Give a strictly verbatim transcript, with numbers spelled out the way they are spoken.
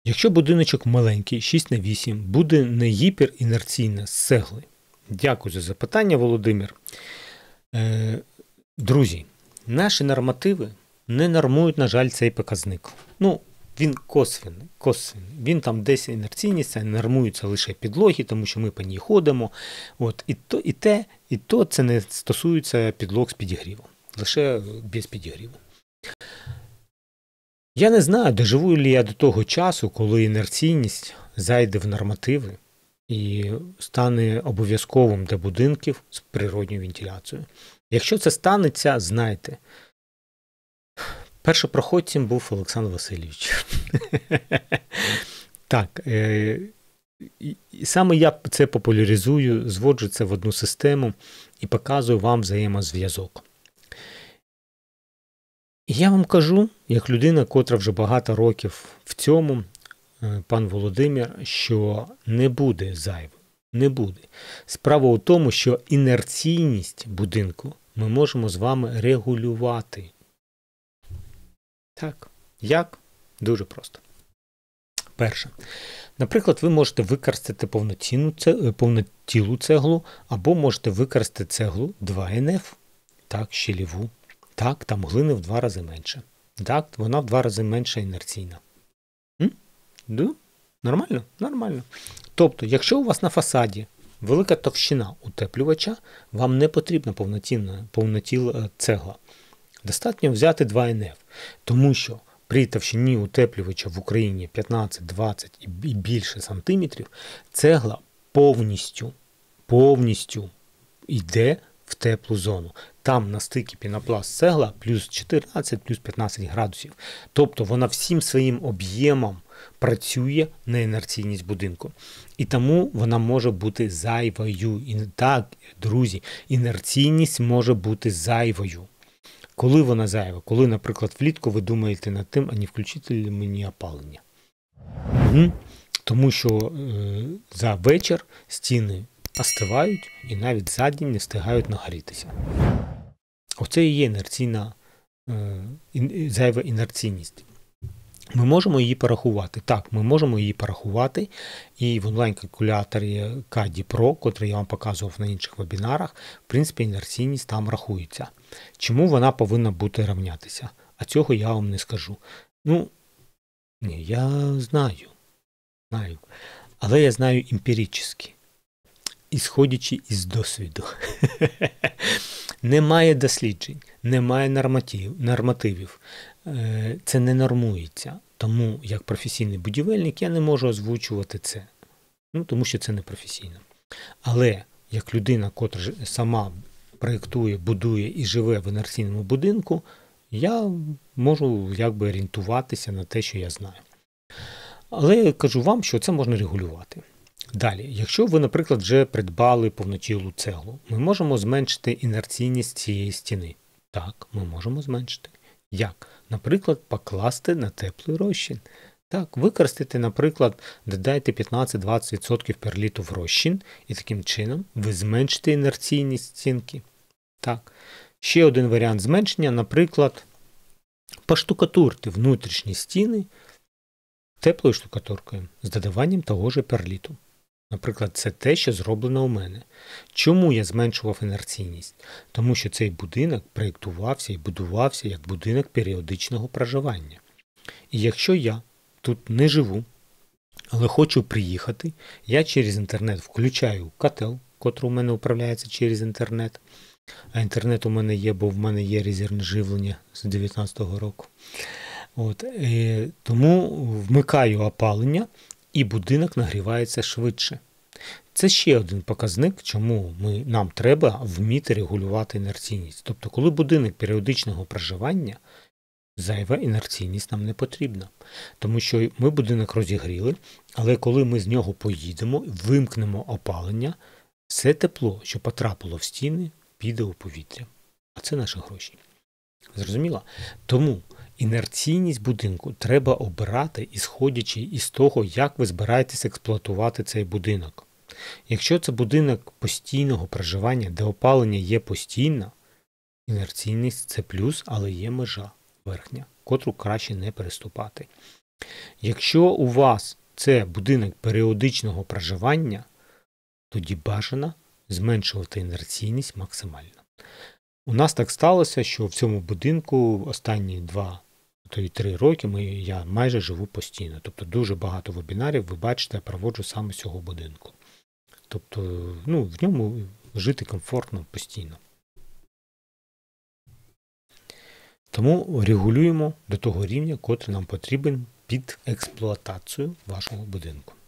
Якщо будиночок маленький, шість на вісім, буде не гіперінерційна з цегли? Дякую за запитання, Володимир. Е, друзі, наші нормативи не нормують, на жаль, цей показник. Ну, він косвенний, косвенний. Він там десь інерційність, це нормується лише підлоги, тому що ми по ній ходимо. От, і, то, і те, і то це не стосується підлог з підігрівом. Лише без підігріву. Я не знаю, доживу ли я до того часу, коли інерційність зайде в нормативи і стане обов'язковим для будинків з природньою вентиляцією. Якщо це станеться, знайте, першопроходцем був Олександр Васильович. Так, і саме я це популяризую, зводжу це в одну систему і показую вам взаємозв'язок. І я вам кажу, як людина, котра вже багато років в цьому, пан Володимир, що не буде зайвим. Не буде. Справа у тому, що інерційність будинку ми можемо з вами регулювати. Так. Як? Дуже просто. Перше. Наприклад, ви можете використати повноцінну повнотілу цеглу, або можете використати цеглу два ен еф, так, щелеву. Так, там глини в два рази менше. Так, вона в два рази менша інерційна. М? Да? Нормально? Нормально. Тобто, якщо у вас на фасаді велика товщина утеплювача, вам не потрібна повноцінна повнотіла цегла. Достатньо взяти два ен еф, тому що при товщині утеплювача в Україні п'ятнадцять, двадцять і більше сантиметрів, цегла повністю, повністю йде в теплу зону. Там на стикі пінопласт цегла плюс чотирнадцять, плюс п'ятнадцять градусів. Тобто вона всім своїм об'ємом працює на інерційність будинку. І тому вона може бути зайвою. І так, друзі, інерційність може бути зайвою. Коли вона зайва? Коли, наприклад, влітку ви думаєте над тим, а не включити ли мені опалення. Угу. Тому що е, за вечір стіни остивають і навіть за день не встигають нагрітися. Оце і є інерційна, е, ін, зайва інерційність. Ми можемо її порахувати. Так, ми можемо її порахувати. І в онлайн-калькуляторі Каді Про, котрий я вам показував на інших вебінарах, в принципі, інерційність там рахується. Чому вона повинна бути рівнятися? А цього я вам не скажу. Ну, ні, я знаю. Знаю. Але я знаю емпірично. Ісходячи із досвіду. Немає досліджень, немає норматив, нормативів. Це не нормується. Тому, як професійний будівельник, я не можу озвучувати це. Ну, тому що це не професійно. Але, як людина, котра сама проєктує, будує і живе в інерційному будинку, я можу якби орієнтуватися на те, що я знаю. Але я кажу вам, що це можна регулювати. Далі, якщо ви, наприклад, вже придбали повнотілу цеглу, ми можемо зменшити інерційність цієї стіни. Так, ми можемо зменшити. Як? Наприклад, покласти на теплий розчин. Так, використати, наприклад, додайте п'ятнадцять-двадцять відсотків перліту в розчин, і таким чином ви зменшите інерційність стінки. Так. Ще один варіант зменшення, наприклад, поштукатурте внутрішні стіни теплою штукатуркою з додаванням того ж перліту. Наприклад, це те, що зроблено у мене. Чому я зменшував інерційність? Тому що цей будинок проєктувався і будувався як будинок періодичного проживання. І якщо я тут не живу, але хочу приїхати, я через інтернет включаю котел, котрий у мене управляється через інтернет. А інтернет у мене є, бо в мене є резервне живлення з дев'ятнадцятого року. От, е, тому вмикаю опалення, і будинок нагрівається швидше. Це ще один показник, чому ми, нам треба вміти регулювати інерційність. Тобто, коли будинок періодичного проживання, зайва інерційність нам не потрібна. Тому що ми будинок розігріли, але коли ми з нього поїдемо, вимкнемо опалення, все тепло, що потрапило в стіни, піде у повітря. А це наші гроші. Зрозуміло? Тому інерційність будинку треба обирати, ісходячи із того, як ви збираєтесь експлуатувати цей будинок. Якщо це будинок постійного проживання, де опалення є постійно, інерційність – це плюс, але є межа верхня, котру краще не переступати. Якщо у вас це будинок періодичного проживання, тоді бажано зменшувати інерційність максимально. У нас так сталося, що в цьому будинку останні два, то й три роки ми, я майже живу постійно. Тобто дуже багато вебінарів, ви бачите, я проводжу саме з цього будинку. Тобто, ну, в ньому жити комфортно постійно. Тому регулюємо до того рівня, котрий нам потрібен під експлуатацію вашого будинку.